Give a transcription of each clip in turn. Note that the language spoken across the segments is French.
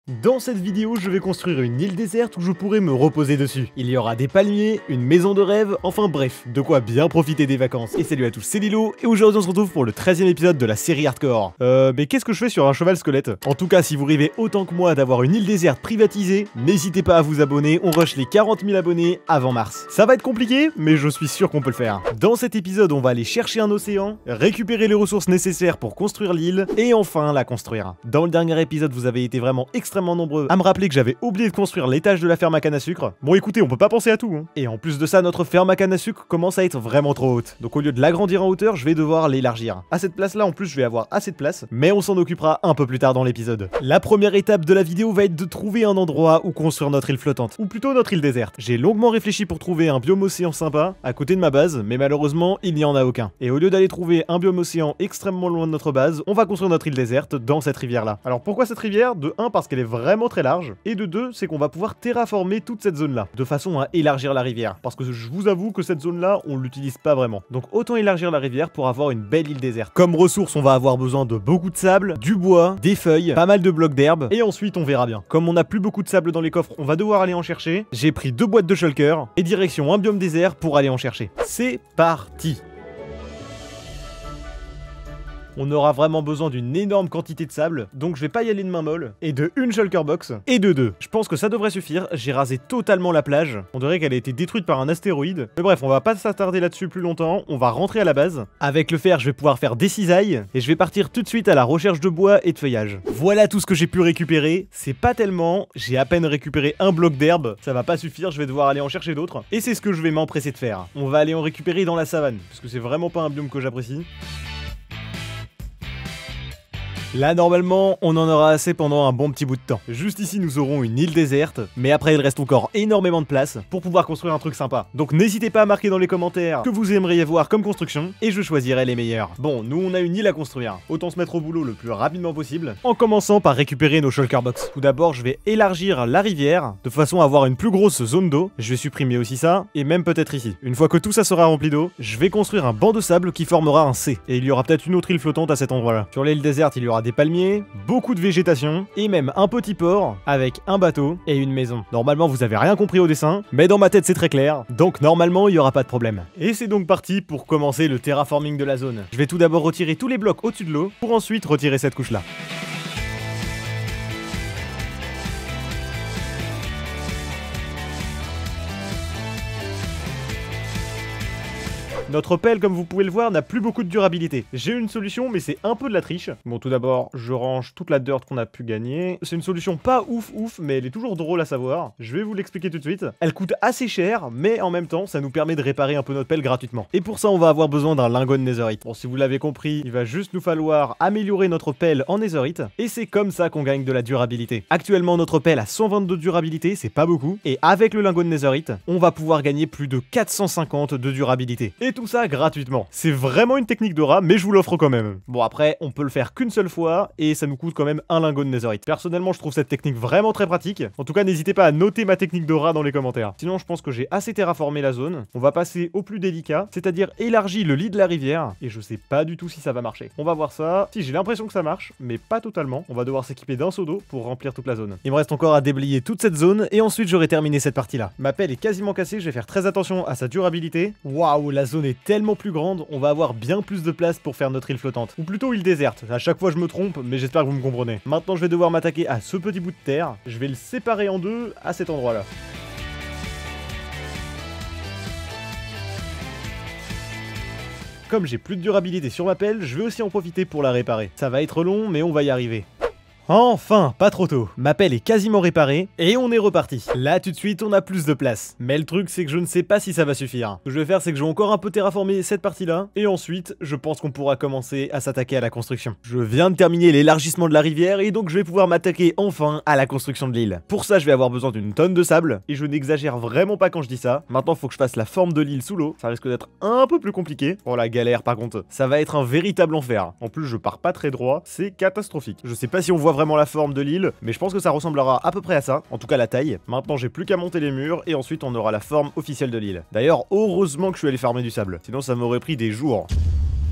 Dans cette vidéo, je vais construire une île déserte où je pourrai me reposer dessus. Il y aura des palmiers, une maison de rêve, enfin bref, de quoi bien profiter des vacances. Et salut à tous, c'est Lilo, et aujourd'hui on se retrouve pour le 13e épisode de la série Hardcore. Mais qu'est-ce que je fais sur un cheval squelette? En tout cas, si vous rêvez autant que moi d'avoir une île déserte privatisée, n'hésitez pas à vous abonner, on rush les 40 000 abonnés avant mars. Ça va être compliqué, mais je suis sûr qu'on peut le faire. Dans cet épisode, on va aller chercher un océan, récupérer les ressources nécessaires pour construire l'île, et enfin la construire. Dans le dernier épisode, vous avez été vraiment extrêmement nombreux à me rappeler que j'avais oublié de construire l'étage de la ferme à canne à sucre. Bon écoutez, on peut pas penser à tout, hein. Et en plus de ça, notre ferme à canne à sucre commence à être vraiment trop haute. Donc au lieu de l'agrandir en hauteur, je vais devoir l'élargir. À cette place là, en plus, je vais avoir assez de place, mais on s'en occupera un peu plus tard dans l'épisode. La première étape de la vidéo va être de trouver un endroit où construire notre île flottante, ou plutôt notre île déserte. J'ai longuement réfléchi pour trouver un biome océan sympa à côté de ma base, mais malheureusement, il n'y en a aucun. Et au lieu d'aller trouver un biome océan extrêmement loin de notre base, on va construire notre île déserte dans cette rivière là. Alors pourquoi cette rivière? De 1 parce qu'elle est vraiment très large, et de 2 c'est qu'on va pouvoir terraformer toute cette zone là, de façon à élargir la rivière, parce que je vous avoue que cette zone là, on l'utilise pas vraiment. Donc autant élargir la rivière pour avoir une belle île déserte. Comme ressources, on va avoir besoin de beaucoup de sable, du bois, des feuilles, pas mal de blocs d'herbe, et ensuite on verra bien. Comme on n'a plus beaucoup de sable dans les coffres, on va devoir aller en chercher. J'ai pris 2 boîtes de shulker, et direction un biome désert pour aller en chercher. C'est parti! On aura vraiment besoin d'une énorme quantité de sable, donc je vais pas y aller de main molle, et de une shulker box, et de 2. Je pense que ça devrait suffire, j'ai rasé totalement la plage, on dirait qu'elle a été détruite par un astéroïde, mais bref, on va pas s'attarder là-dessus plus longtemps, on va rentrer à la base. Avec le fer, je vais pouvoir faire des cisailles, et je vais partir tout de suite à la recherche de bois et de feuillage. Voilà tout ce que j'ai pu récupérer, c'est pas tellement, j'ai à peine récupéré un bloc d'herbe, ça va pas suffire, je vais devoir aller en chercher d'autres, et c'est ce que je vais m'empresser de faire. On va aller en récupérer dans la savane, parce que c'est vraiment pas un biome que j'apprécie. Là, normalement, on en aura assez pendant un bon petit bout de temps. Juste ici, nous aurons une île déserte, mais après, il reste encore énormément de place pour pouvoir construire un truc sympa. Donc n'hésitez pas à marquer dans les commentaires que vous aimeriez voir comme construction, et je choisirai les meilleurs. Bon, nous, on a une île à construire. Autant se mettre au boulot le plus rapidement possible, en commençant par récupérer nos shulker box. Tout d'abord, je vais élargir la rivière, de façon à avoir une plus grosse zone d'eau. Je vais supprimer aussi ça, et même peut-être ici. Une fois que tout ça sera rempli d'eau, je vais construire un banc de sable qui formera un C. Et il y aura peut-être une autre île flottante à cet endroit-là. Sur l'île déserte, il y aura des palmiers, beaucoup de végétation, et même un petit port avec un bateau et une maison. Normalement, vous avez rien compris au dessin, mais dans ma tête, c'est très clair, donc normalement, il n'y aura pas de problème. Et c'est donc parti pour commencer le terraforming de la zone. Je vais tout d'abord retirer tous les blocs au-dessus de l'eau, pour ensuite retirer cette couche-là. Notre pelle, comme vous pouvez le voir, n'a plus beaucoup de durabilité. J'ai une solution, mais c'est un peu de la triche. Bon, tout d'abord, je range toute la dirt qu'on a pu gagner. C'est une solution pas ouf, mais elle est toujours drôle à savoir. Je vais vous l'expliquer tout de suite. Elle coûte assez cher, mais en même temps, ça nous permet de réparer un peu notre pelle gratuitement. Et pour ça, on va avoir besoin d'un lingot de netherite. Bon, si vous l'avez compris, il va juste nous falloir améliorer notre pelle en netherite. Et c'est comme ça qu'on gagne de la durabilité. Actuellement, notre pelle a 122 de durabilité, c'est pas beaucoup. Et avec le lingot de netherite, on va pouvoir gagner plus de 450 de durabilité. Et tout ça gratuitement. C'est vraiment une technique de rat, mais je vous l'offre quand même. Bon, après, on peut le faire qu'une seule fois, et ça nous coûte quand même un lingot de netherite. Personnellement, je trouve cette technique vraiment très pratique. En tout cas, n'hésitez pas à noter ma technique de rat dans les commentaires. Sinon, je pense que j'ai assez terraformé la zone. On va passer au plus délicat, c'est-à-dire élargir le lit de la rivière, et je sais pas du tout si ça va marcher. On va voir ça. Si, j'ai l'impression que ça marche, mais pas totalement. On va devoir s'équiper d'un seau d'eau pour remplir toute la zone. Il me reste encore à déblayer toute cette zone, et ensuite j'aurai terminé cette partie-là. Ma pelle est quasiment cassée, je vais faire très attention à sa durabilité. Waouh, la zone est tellement plus grande, on va avoir bien plus de place pour faire notre île flottante. Ou plutôt île déserte. À chaque fois je me trompe, mais j'espère que vous me comprenez. Maintenant je vais devoir m'attaquer à ce petit bout de terre. Je vais le séparer en deux à cet endroit-là. Comme j'ai plus de durabilité sur ma pelle, je vais aussi en profiter pour la réparer. Ça va être long, mais on va y arriver. Enfin, pas trop tôt. Ma pelle est quasiment réparée et on est reparti. Là, tout de suite, on a plus de place. Mais le truc, c'est que je ne sais pas si ça va suffire. Ce que je vais faire, c'est que je vais encore un peu terraformer cette partie-là. Et ensuite, je pense qu'on pourra commencer à s'attaquer à la construction. Je viens de terminer l'élargissement de la rivière et donc je vais pouvoir m'attaquer enfin à la construction de l'île. Pour ça, je vais avoir besoin d'une tonne de sable. Et je n'exagère vraiment pas quand je dis ça. Maintenant, il faut que je fasse la forme de l'île sous l'eau. Ça risque d'être un peu plus compliqué. Oh la galère, par contre. Ça va être un véritable enfer. En plus, je pars pas très droit. C'est catastrophique. Je sais pas si on voit vraiment la forme de l'île, mais je pense que ça ressemblera à peu près à ça, en tout cas la taille. Maintenant j'ai plus qu'à monter les murs et ensuite on aura la forme officielle de l'île. D'ailleurs heureusement que je suis allé farmer du sable, sinon ça m'aurait pris des jours.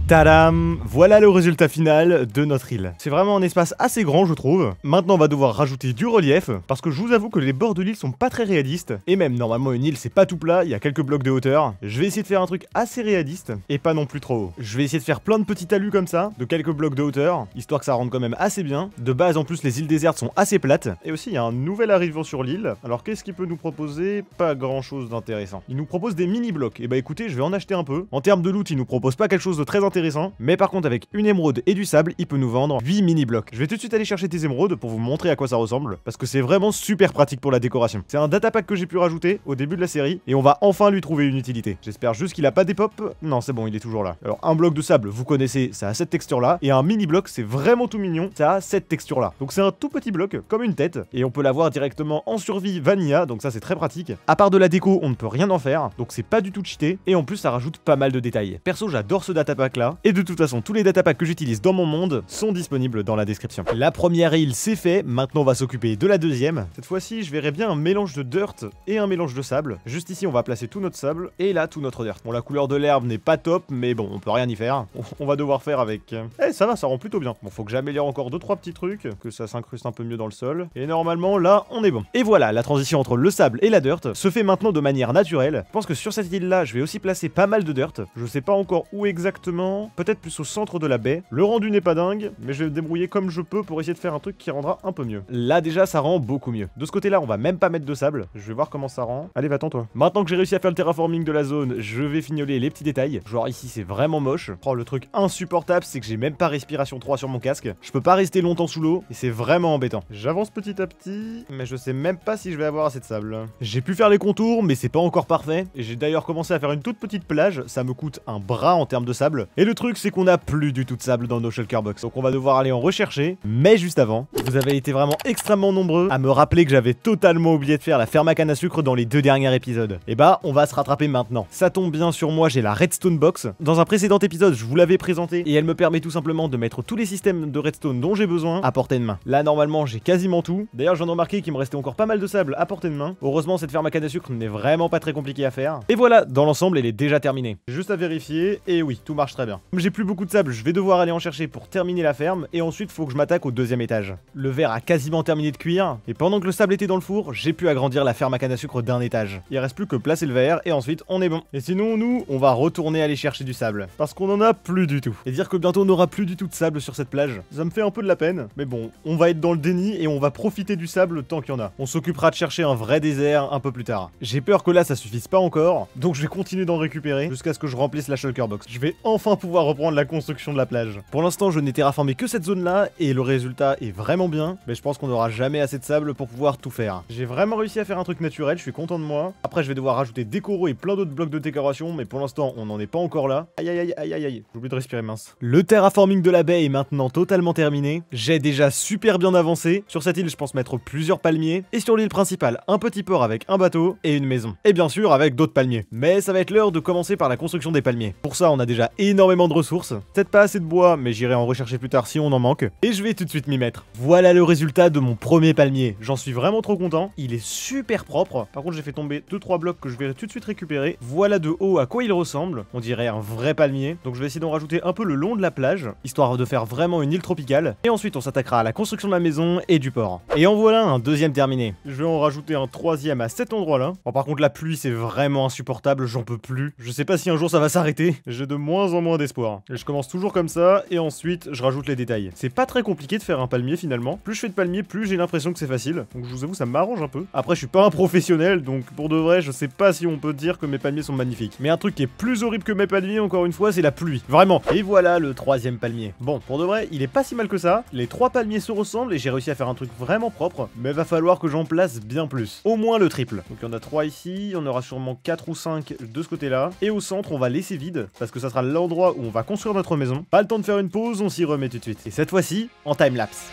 Tadam! Voilà le résultat final de notre île. C'est vraiment un espace assez grand, je trouve. Maintenant, on va devoir rajouter du relief, parce que je vous avoue que les bords de l'île sont pas très réalistes. Et même, normalement, une île, c'est pas tout plat, il y a quelques blocs de hauteur. Je vais essayer de faire un truc assez réaliste, et pas non plus trop haut. Je vais essayer de faire plein de petits talus comme ça, de quelques blocs de hauteur, histoire que ça rentre quand même assez bien. De base, en plus, les îles désertes sont assez plates. Et aussi, il y a un nouvel arrivant sur l'île. Alors, qu'est-ce qu'il peut nous proposer? Pas grand-chose d'intéressant. Il nous propose des mini-blocs. Et bah écoutez, je vais en acheter un peu. En termes de loot, il nous propose pas quelque chose de très intéressant, mais par contre avec une émeraude et du sable, il peut nous vendre 8 mini blocs. Je vais tout de suite aller chercher des émeraudes pour vous montrer à quoi ça ressemble, parce que c'est vraiment super pratique pour la décoration. C'est un datapack que j'ai pu rajouter au début de la série, et on va enfin lui trouver une utilité. J'espère juste qu'il a pas des pop. Non, c'est bon, il est toujours là. Alors un bloc de sable, vous connaissez, ça a cette texture là, et un mini bloc, c'est vraiment tout mignon, ça a cette texture là. Donc c'est un tout petit bloc, comme une tête, et on peut l'avoir directement en survie vanilla, donc ça c'est très pratique. À part de la déco, on ne peut rien en faire, donc c'est pas du tout cheaté, et en plus ça rajoute pas mal de détails. Perso, j'adore ce datapack là, et de toute façon, tous les datapacks que j'utilise dans mon monde sont disponibles dans la description. La première île, c'est fait, maintenant on va s'occuper de la deuxième. Cette fois-ci, je verrai bien un mélange de dirt et un mélange de sable. Juste ici, on va placer tout notre sable, et là, tout notre dirt. Bon, la couleur de l'herbe n'est pas top, mais bon, on peut rien y faire. On va devoir faire avec... Eh, ça va, ça rend plutôt bien. Bon, faut que j'améliore encore 2-3 petits trucs, que ça s'incruste un peu mieux dans le sol. Et normalement, là, on est bon. Et voilà, la transition entre le sable et la dirt se fait maintenant de manière naturelle. Je pense que sur cette île-là, je vais aussi placer pas mal de dirt. Je sais pas encore où exactement, peut-être plus au centre de la baie. Le rendu n'est pas dingue, mais je vais me débrouiller comme je peux pour essayer de faire un truc qui rendra un peu mieux. Là déjà ça rend beaucoup mieux. De ce côté-là, on va même pas mettre de sable. Je vais voir comment ça rend. Allez, va-t'en toi. Maintenant que j'ai réussi à faire le terraforming de la zone, je vais fignoler les petits détails. Genre ici, c'est vraiment moche. Oh, le truc insupportable, c'est que j'ai même pas respiration 3 sur mon casque. Je peux pas rester longtemps sous l'eau et c'est vraiment embêtant. J'avance petit à petit, mais je sais même pas si je vais avoir assez de sable. J'ai pu faire les contours, mais c'est pas encore parfait. Et j'ai d'ailleurs commencé à faire une toute petite plage. Ça me coûte un bras en termes de sable. Et le truc, c'est qu'on a plus du tout de sable dans nos shulker box. Donc on va devoir aller en rechercher. Mais juste avant, vous avez été vraiment extrêmement nombreux à me rappeler que j'avais totalement oublié de faire la ferme à canne à sucre dans les 2 derniers épisodes. Et bah, on va se rattraper maintenant. Ça tombe bien sur moi, j'ai la redstone box. Dans un précédent épisode, je vous l'avais présentée et elle me permet tout simplement de mettre tous les systèmes de redstone dont j'ai besoin à portée de main. Là, normalement, j'ai quasiment tout. D'ailleurs, j'en ai remarqué qu'il me restait encore pas mal de sable à portée de main. Heureusement, cette ferme à canne à sucre n'est vraiment pas très compliquée à faire. Et voilà, dans l'ensemble, elle est déjà terminée. J'ai juste à vérifier et oui, tout marche très bien. Comme j'ai plus beaucoup de sable, je vais devoir aller en chercher pour terminer la ferme et ensuite, faut que je m'attaque au 2e étage. Le verre a quasiment terminé de cuire et pendant que le sable était dans le four, j'ai pu agrandir la ferme à canne à sucre d'un étage. Il reste plus que placer le verre et ensuite, on est bon. Et sinon, nous, on va retourner aller chercher du sable parce qu'on en a plus du tout. Et dire que bientôt on n'aura plus du tout de sable sur cette plage, ça me fait un peu de la peine. Mais bon, on va être dans le déni et on va profiter du sable tant qu'il y en a. On s'occupera de chercher un vrai désert un peu plus tard. J'ai peur que là ça suffise pas encore, donc je vais continuer d'en récupérer jusqu'à ce que je remplisse la shulker box. Je vais enfin pouvoir reprendre la construction de la plage. Pour l'instant, je n'ai terraformé que cette zone là et le résultat est vraiment bien, mais je pense qu'on n'aura jamais assez de sable pour pouvoir tout faire. J'ai vraiment réussi à faire un truc naturel, je suis content de moi. Après, je vais devoir rajouter des coraux et plein d'autres blocs de décoration, mais pour l'instant, on n'en est pas encore là. Aïe aïe aïe aïe aïe aïe, j'ai oublié de respirer, mince. Le terraforming de la baie est maintenant totalement terminé. J'ai déjà super bien avancé. Sur cette île, je pense mettre plusieurs palmiers. Et sur l'île principale, un petit port avec un bateau et une maison. Et bien sûr, avec d'autres palmiers. Mais ça va être l'heure de commencer par la construction des palmiers. Pour ça, on a déjà énormément de ressources. Peut-être pas assez de bois, mais j'irai en rechercher plus tard si on en manque. Et je vais tout de suite m'y mettre. Voilà le résultat de mon premier palmier. J'en suis vraiment trop content. Il est super propre. Par contre, j'ai fait tomber 2-3 blocs que je vais tout de suite récupérer. Voilà de haut à quoi il ressemble. On dirait un vrai palmier. Donc je vais essayer d'en rajouter un peu le long de la plage, histoire de faire vraiment une île tropicale. Et ensuite, on s'attaquera à la construction de la maison et du port. Et en voilà un deuxième terminé. Je vais en rajouter un troisième à cet endroit-là. Bon, par contre, la pluie, c'est vraiment insupportable. J'en peux plus. Je sais pas si un jour ça va s'arrêter. J'ai de moins en moins d'espoir. Et je commence toujours comme ça. Et ensuite, je rajoute les détails. C'est pas très compliqué de faire un palmier finalement. Plus je fais de palmiers, plus j'ai l'impression que c'est facile. Donc je vous avoue, ça m'arrange un peu. Après, je suis pas un professionnel. Donc pour de vrai, je sais pas si on peut dire que mes palmiers sont magnifiques. Mais un truc qui est plus horrible que mes palmiers, encore une fois, c'est la pluie. Vraiment. Et voilà le troisième palmier. Bon, pour de vrai, il est pas si mal que ça. Les 3 palmiers se ressemblent et j'ai réussi à faire un truc vraiment propre. Mais va falloir que j'en place bien plus. Au moins le triple. Donc il y en a 3 ici. On aura sûrement 4 ou 5 de ce côté-là. Et au centre, on va laisser vide parce que ça sera l'endroit où on va construire notre maison. Pas le temps de faire une pause, on s'y remet tout de suite. Et cette fois-ci, en time-lapse.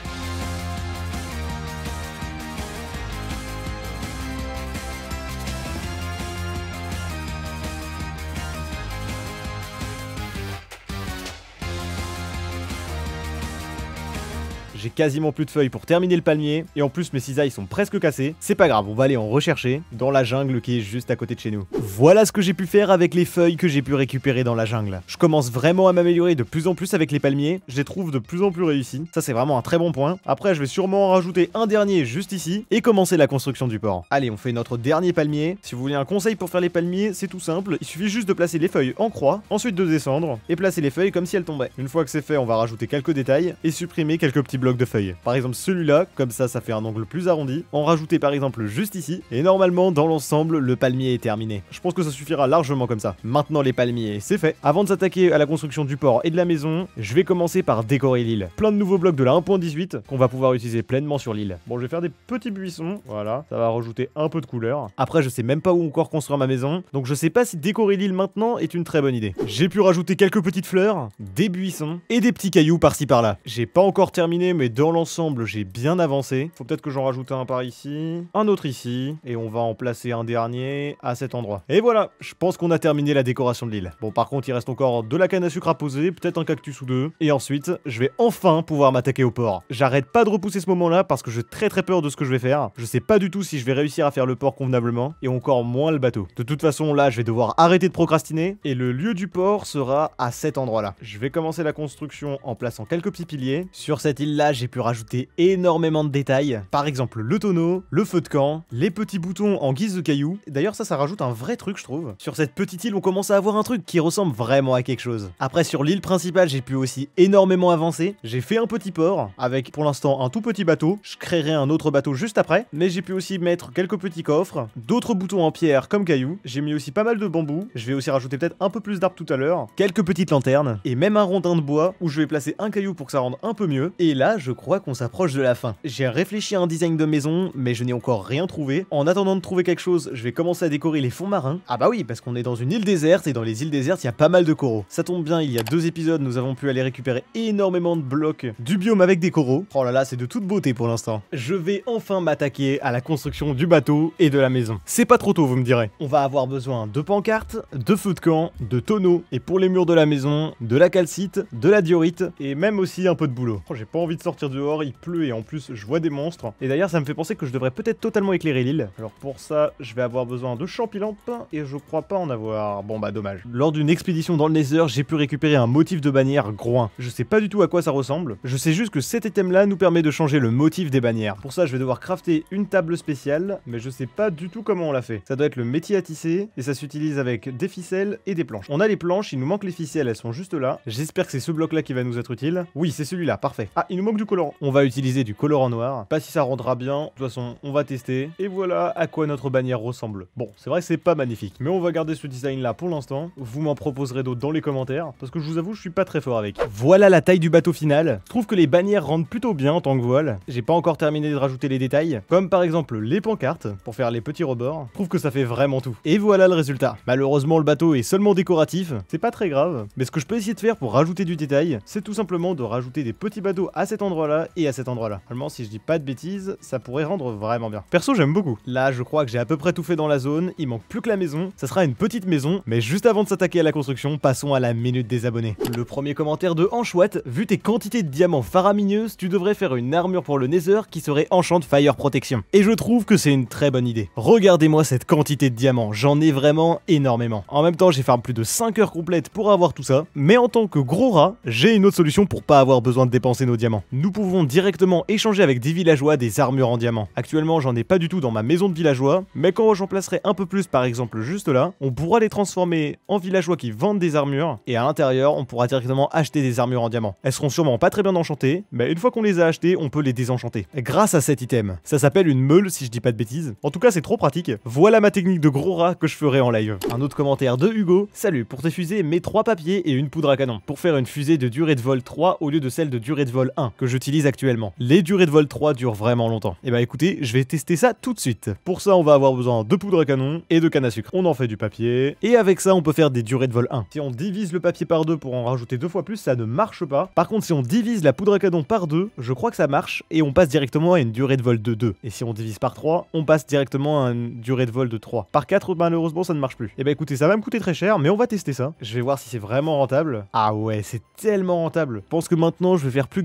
j'ai quasiment plus de feuilles pour terminer le palmier, et en plus mes cisailles sont presque cassées. C'est pas grave, on va aller en rechercher dans la jungle qui est juste à côté de chez nous. Voilà ce que j'ai pu faire avec les feuilles que j'ai pu récupérer dans la jungle. Je commence vraiment à m'améliorer de plus en plus avec les palmiers, je les trouve de plus en plus réussis. Ça c'est vraiment un très bon point. Après je vais sûrement en rajouter un dernier juste ici, et commencer la construction du port. Allez, on fait notre dernier palmier. Si vous voulez un conseil pour faire les palmiers, c'est tout simple, il suffit juste de placer les feuilles en croix, ensuite de descendre, et placer les feuilles comme si elles tombaient. Une fois que c'est fait, on va rajouter quelques détails, et supprimer quelques petits blocs de feuilles. Par exemple celui-là, comme ça fait un angle plus arrondi. En rajouter par exemple juste ici, et normalement dans l'ensemble, le palmier est terminé. Je pense que ça suffira largement comme ça. Maintenant les palmiers, c'est fait. Avant de s'attaquer à la construction du port et de la maison, je vais commencer par décorer l'île. Plein de nouveaux blocs de la 1.18 qu'on va pouvoir utiliser pleinement sur l'île. Bon, je vais faire des petits buissons, voilà, ça va rajouter un peu de couleur. Après, je sais même pas où encore construire ma maison, donc je sais pas si décorer l'île maintenant est une très bonne idée. J'ai pu rajouter quelques petites fleurs, des buissons et des petits cailloux par-ci par-là. J'ai pas encore terminé, mais dans l'ensemble, j'ai bien avancé. Faut peut-être que j'en rajoute un par ici, un autre ici, et on va en placer un dernier à cet endroit. Et voilà, je pense qu'on a terminé la décoration de l'île. Bon, par contre, il reste encore de la canne à sucre à poser, peut-être un cactus ou deux, et ensuite, je vais enfin pouvoir m'attaquer au port. J'arrête pas de repousser ce moment-là parce que j'ai très peur de ce que je vais faire. Je sais pas du tout si je vais réussir à faire le port convenablement, et encore moins le bateau. De toute façon, là, je vais devoir arrêter de procrastiner, et le lieu du port sera à cet endroit-là. Je vais commencer la construction en plaçant quelques petits piliers. Sur cette île-là, j'ai pu rajouter énormément de détails. Par exemple, le tonneau, le feu de camp, les petits boutons en guise de cailloux. D'ailleurs, ça rajoute un vrai truc, je trouve. Sur cette petite île, on commence à avoir un truc qui ressemble vraiment à quelque chose. Après, sur l'île principale, j'ai pu aussi énormément avancer. J'ai fait un petit port, avec pour l'instant un tout petit bateau. Je créerai un autre bateau juste après. Mais j'ai pu aussi mettre quelques petits coffres, d'autres boutons en pierre comme cailloux. J'ai mis aussi pas mal de bambou. Je vais aussi rajouter peut-être un peu plus d'arbres tout à l'heure. Quelques petites lanternes, et même un rondin de bois où je vais placer un caillou pour que ça rende un peu mieux. Et là, je crois qu'on s'approche de la fin. J'ai réfléchi à un design de maison, mais je n'ai encore rien trouvé. En attendant de trouver quelque chose, je vais commencer à décorer les fonds marins. Ah bah oui, parce qu'on est dans une île déserte, et dans les îles désertes, il y a pas mal de coraux. Ça tombe bien, il y a 2 épisodes, nous avons pu aller récupérer énormément de blocs du biome avec des coraux. Oh là là, c'est de toute beauté pour l'instant. Je vais enfin m'attaquer à la construction du bateau et de la maison. C'est pas trop tôt, vous me direz. On va avoir besoin de pancartes, de feux de camp, de tonneaux, et pour les murs de la maison, de la calcite, de la diorite, et même aussi un peu de boulot. Oh, j'ai pas envie de sortir dehors, il pleut et en plus je vois des monstres. Et d'ailleurs ça me fait penser que je devrais peut-être totalement éclairer l'île. Alors pour ça, je vais avoir besoin de champilampes, et je crois pas en avoir. Bon bah dommage. Lors d'une expédition dans le Nether, j'ai pu récupérer un motif de bannière groin. Je sais pas du tout à quoi ça ressemble, je sais juste que cet item là nous permet de changer le motif des bannières. Pour ça je vais devoir crafter une table spéciale, mais je sais pas du tout comment on l'a fait. Ça doit être le métier à tisser, et ça s'utilise avec des ficelles et des planches. On a les planches, il nous manque les ficelles, elles sont juste là. J'espère que c'est ce bloc là qui va nous être utile. Oui, c'est celui-là, parfait. Ah, il nous manque du colorant. On va utiliser du colorant noir. Pas si ça rendra bien. De toute façon, on va tester. Et voilà à quoi notre bannière ressemble. Bon, c'est vrai que c'est pas magnifique, mais on va garder ce design là pour l'instant. Vous m'en proposerez d'autres dans les commentaires, parce que je vous avoue, je suis pas très fort avec. Voilà la taille du bateau final. Je trouve que les bannières rendent plutôt bien en tant que voile. J'ai pas encore terminé de rajouter les détails, comme par exemple les pancartes, pour faire les petits rebords. Je trouve que ça fait vraiment tout. Et voilà le résultat. Malheureusement, le bateau est seulement décoratif. C'est pas très grave, mais ce que je peux essayer de faire pour rajouter du détail, c'est tout simplement de rajouter des petits bateaux à cet endroit-là et à cet endroit-là. Normalement, si je dis pas de bêtises, ça pourrait rendre vraiment bien. Perso, j'aime beaucoup. Là, je crois que j'ai à peu près tout fait dans la zone. Il manque plus que la maison. Ça sera une petite maison, mais juste avant de s'attaquer à la construction, passons à la minute des abonnés. Le premier commentaire de Enchouette: vu tes quantités de diamants faramineuses, tu devrais faire une armure pour le Nether qui serait Enchant Fire Protection. Et je trouve que c'est une très bonne idée. Regardez-moi cette quantité de diamants, j'en ai vraiment énormément. En même temps, j'ai farm plus de 5 heures complètes pour avoir tout ça, mais en tant que gros rat, j'ai une autre solution pour pas avoir besoin de dépenser nos diamants. Nous pouvons directement échanger avec des villageois des armures en diamant. Actuellement, j'en ai pas du tout dans ma maison de villageois, mais quand j'en placerai un peu plus, par exemple juste là, on pourra les transformer en villageois qui vendent des armures, et à l'intérieur, on pourra directement acheter des armures en diamant. Elles seront sûrement pas très bien enchantées, mais une fois qu'on les a achetées, on peut les désenchanter. Grâce à cet item. Ça s'appelle une meule, si je dis pas de bêtises. En tout cas, c'est trop pratique. Voilà ma technique de gros rat que je ferai en live. Un autre commentaire de Hugo: salut, pour tes fusées, mets 3 papiers et une poudre à canon, pour faire une fusée de durée de vol 3 au lieu de celle de durée de vol 1, que j'utilise actuellement. Les durées de vol 3 durent vraiment longtemps. Et bah écoutez, je vais tester ça tout de suite. Pour ça, on va avoir besoin de poudre à canon et de canne à sucre. On en fait du papier, et avec ça, on peut faire des durées de vol 1. Si on divise le papier par 2 pour en rajouter 2 fois plus, ça ne marche pas. Par contre, si on divise la poudre à canon par 2, je crois que ça marche, et on passe directement à une durée de vol de 2. Et si on divise par 3, on passe directement à une durée de vol de 3. Par 4, malheureusement, ça ne marche plus. Et bah écoutez, ça va me coûter très cher, mais on va tester ça. Je vais voir si c'est vraiment rentable. Ah ouais, c'est tellement rentable. Je pense que maintenant, je vais faire plus que des fusées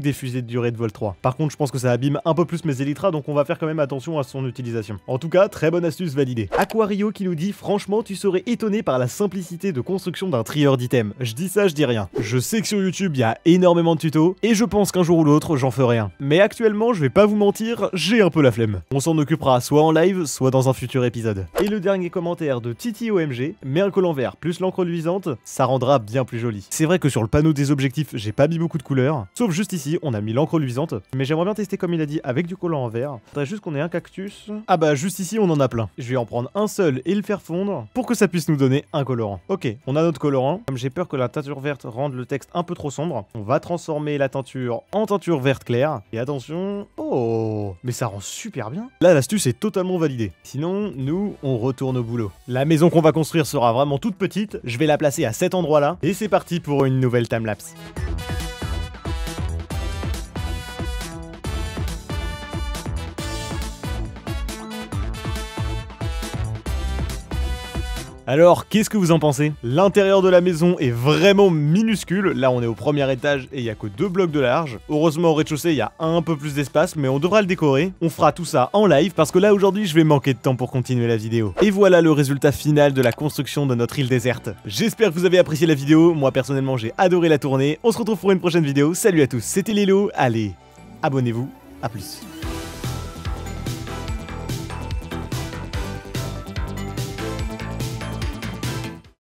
cette durée de vol 3. Par contre, je pense que ça abîme un peu plus mes élytras, donc on va faire quand même attention à son utilisation. En tout cas, très bonne astuce validée. Aquario qui nous dit, franchement, tu serais étonné par la simplicité de construction d'un trieur d'items. Je dis ça, je dis rien. Je sais que sur YouTube, il y a énormément de tutos, et je pense qu'un jour ou l'autre, j'en ferai un. Mais actuellement, je vais pas vous mentir, j'ai un peu la flemme. On s'en occupera soit en live, soit dans un futur épisode. Et le dernier commentaire de Titi OMG, mais un collant vert plus l'encre luisante, ça rendra bien plus joli. C'est vrai que sur le panneau des objectifs, j'ai pas mis beaucoup de couleurs, sauf juste ici, on a mis l'encre luisante, mais j'aimerais bien tester comme il a dit avec du collant en vert. Faudrait juste qu'on ait un cactus. Ah bah juste ici, on en a plein. Je vais en prendre un seul et le faire fondre pour que ça puisse nous donner un colorant. Ok, on a notre colorant. Comme j'ai peur que la teinture verte rende le texte un peu trop sombre, on va transformer la teinture en teinture verte claire. Et attention, oh, mais ça rend super bien. Là, l'astuce est totalement validée. Sinon, nous, on retourne au boulot. La maison qu'on va construire sera vraiment toute petite. Je vais la placer à cet endroit-là. Et c'est parti pour une nouvelle timelapse. Alors, qu'est-ce que vous en pensez? L'intérieur de la maison est vraiment minuscule. Là, on est au premier étage et il n'y a que 2 blocs de large. Heureusement, au rez-de-chaussée, il y a un peu plus d'espace, mais on devra le décorer. On fera tout ça en live parce que là, aujourd'hui, je vais manquer de temps pour continuer la vidéo. Et voilà le résultat final de la construction de notre île déserte. J'espère que vous avez apprécié la vidéo. Moi, personnellement, j'ai adoré la tourner. On se retrouve pour une prochaine vidéo. Salut à tous, c'était Lilo. Allez, abonnez-vous. À plus.